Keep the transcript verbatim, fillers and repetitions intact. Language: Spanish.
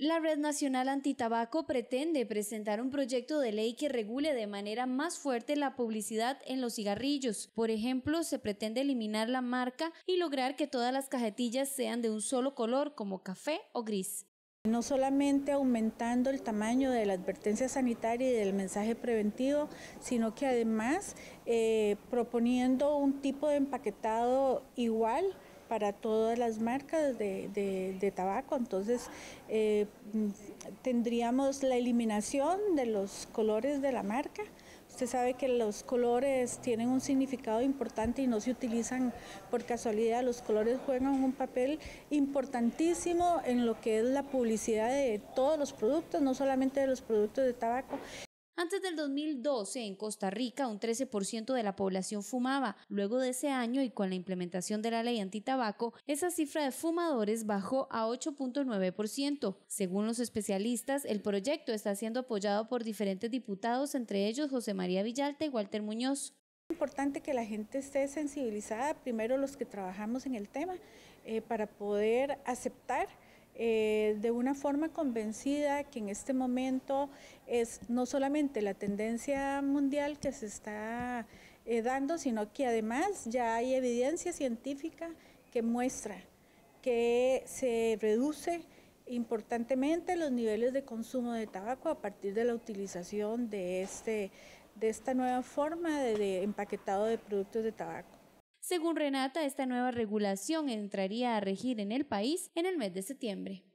La Red Nacional Antitabaco pretende presentar un proyecto de ley que regule de manera más fuerte la publicidad en los cigarrillos. Por ejemplo, se pretende eliminar la marca y lograr que todas las cajetillas sean de un solo color, como café o gris. No solamente aumentando el tamaño de la advertencia sanitaria y del mensaje preventivo, sino que además eh, proponiendo un tipo de empaquetado igual para todas las marcas de, de, de tabaco. Entonces eh, tendríamos la eliminación de los colores de la marca. Usted sabe que los colores tienen un significado importante y no se utilizan por casualidad. Los colores juegan un papel importantísimo en lo que es la publicidad de todos los productos, no solamente de los productos de tabaco. Antes del dos mil doce, en Costa Rica, un trece por ciento de la población fumaba. Luego de ese año y con la implementación de la ley antitabaco, esa cifra de fumadores bajó a ocho punto nueve por ciento. Según los especialistas, el proyecto está siendo apoyado por diferentes diputados, entre ellos José María Villalta y Walter Muñoz. Es importante que la gente esté sensibilizada, primero los que trabajamos en el tema, eh, para poder aceptar Eh, de una forma convencida que en este momento es no solamente la tendencia mundial que se está eh, dando, sino que además ya hay evidencia científica que muestra que se reduce importantemente los niveles de consumo de tabaco a partir de la utilización de, este, de esta nueva forma de, de empaquetado de productos de tabaco. Según Renata, esta nueva regulación entraría a regir en el país en el mes de septiembre.